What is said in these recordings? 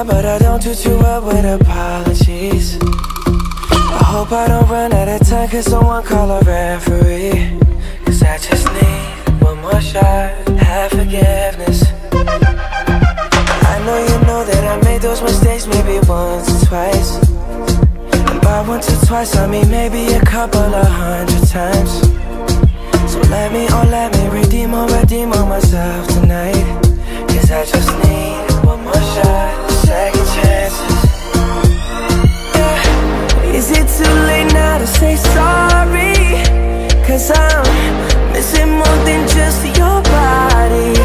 well, but I don't do too well with apologies. I hope I don't run out of time, cause someone call a referee. Cause I just need one more shot, have forgiveness. I know you know that I made those mistakes maybe once or twice. And by once or twice I mean maybe a couple of 100 times. So let me redeem on myself tonight. Cause I just need one more shot, second chances. Yeah. Is it too late now to say sorry? Cause I'm missing more than just your body.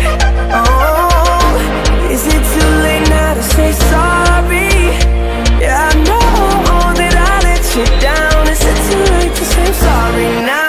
Oh, is it too late now to say sorry? Yeah, I know that I let you down. Is it too late to say sorry now?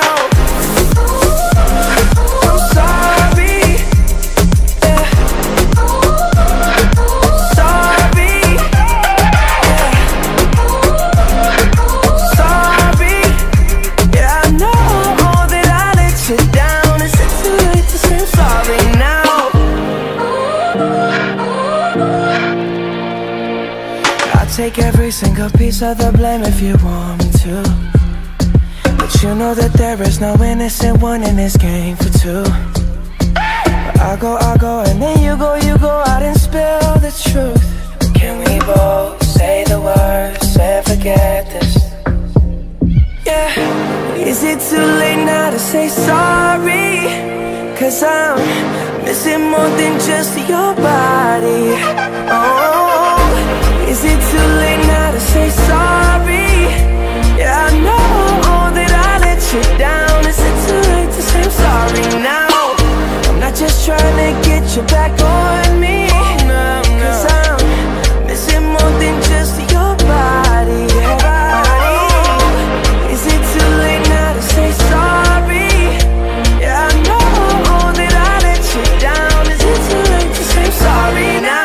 Take every single piece of the blame if you want me to. But you know that there is no innocent one in this game for two. But I go, and then you go out and spill the truth. Can we both say the words and forget this? Yeah. Is it too late now to say sorry? Cause I'm missing more than just your body. Oh, is it too late now to say sorry? Yeah, I know that I let you down. Is it too late to say I'm sorry now? I'm not just trying to get you back on me. Cause I'm missing more than just your body. Is it too late now to say sorry? Yeah, I know that I let you down. Is it too late to say I'm sorry now?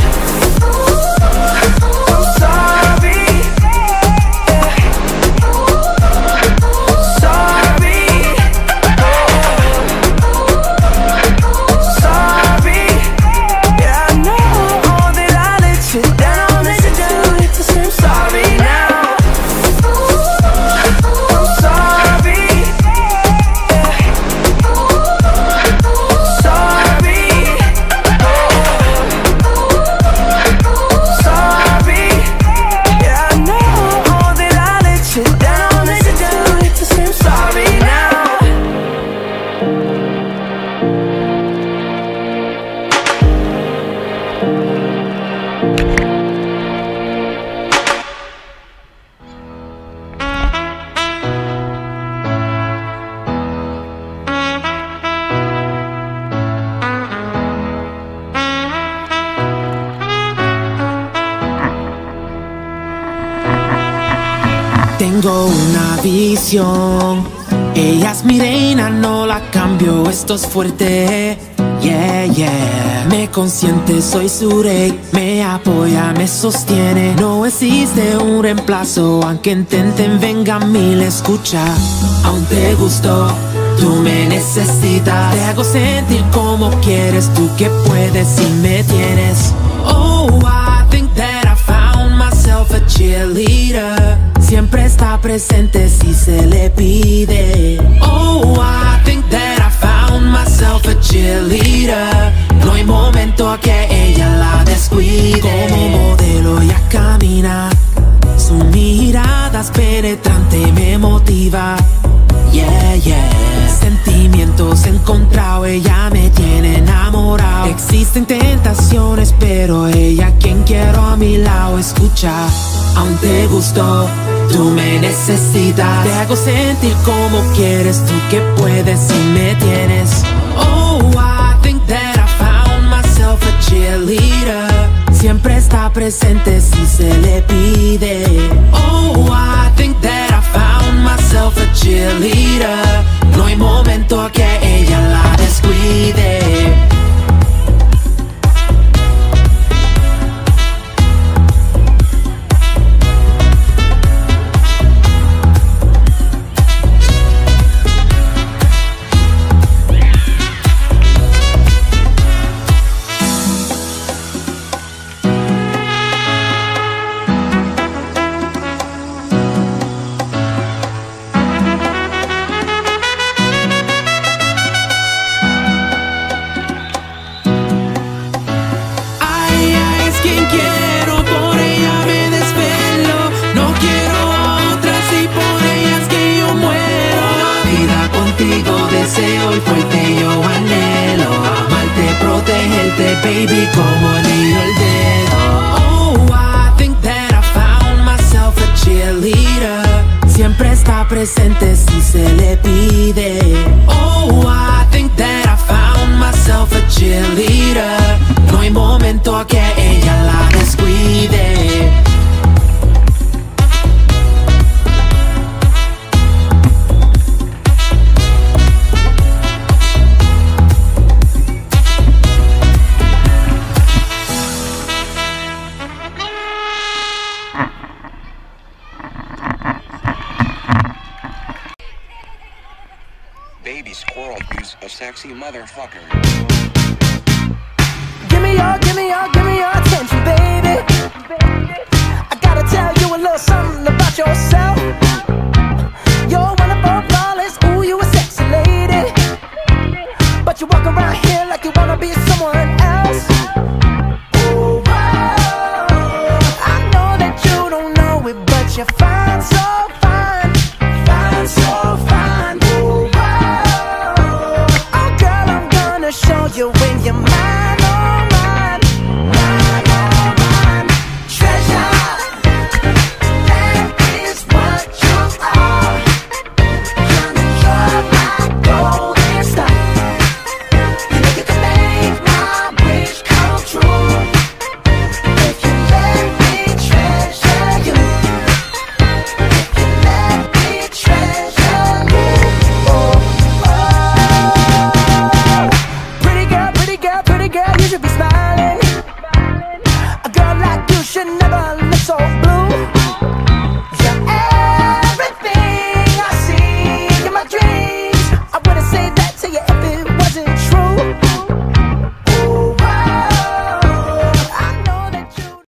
Tengo una visión, ella es mi reina, no la cambio, esto es fuerte. Yeah, yeah, me consiente, soy su rey, me apoya, me sostiene. No existe un reemplazo, aunque intenten, vengan mil, escucha. Aún te gustó, tú me necesitas. Te hago sentir como quieres, tú que puedes y me tienes. Oh, I think that I found myself a cheerleader. Siempre está presente si se le pide. Oh, I think that I found myself a cheerleader. No hay momento que ella la descuide. Como modelo ella camina, su mirada es penetrante, me motiva. Yeah, yeah. Sentimientos encontrados, ella me tiene enamorado. Existen tentaciones, pero ella quien quiero a mi lado. Escucha, aún te gustó, tú me necesitas. Te hago sentir como quieres, tú que puedes y me tienes. Oh, I think that I found myself a cheerleader. Siempre está presente si se le pide. Oh, I think that I found myself a cheerleader. No hay momento que ella la descuide. baby, como anillo al dedo. Oh, I think that I found myself a cheerleader. Siempre está presente si se le pide. Oh, I think that I found myself a cheerleader. No hay momento a que ella la descuide. Baby squirrel, you's a sexy motherfucker. Give me your attention, baby. I gotta tell you a little something about yourself. You're wonderful, flawless, ooh, you a sexy lady. But you walk around here like you wanna be someone else. Ooh, whoa. I know that you don't know it, but you're fine, so fine. Fine, so fine. Ooh, whoa. Oh, girl, I'm gonna show you when you're mine, oh mine.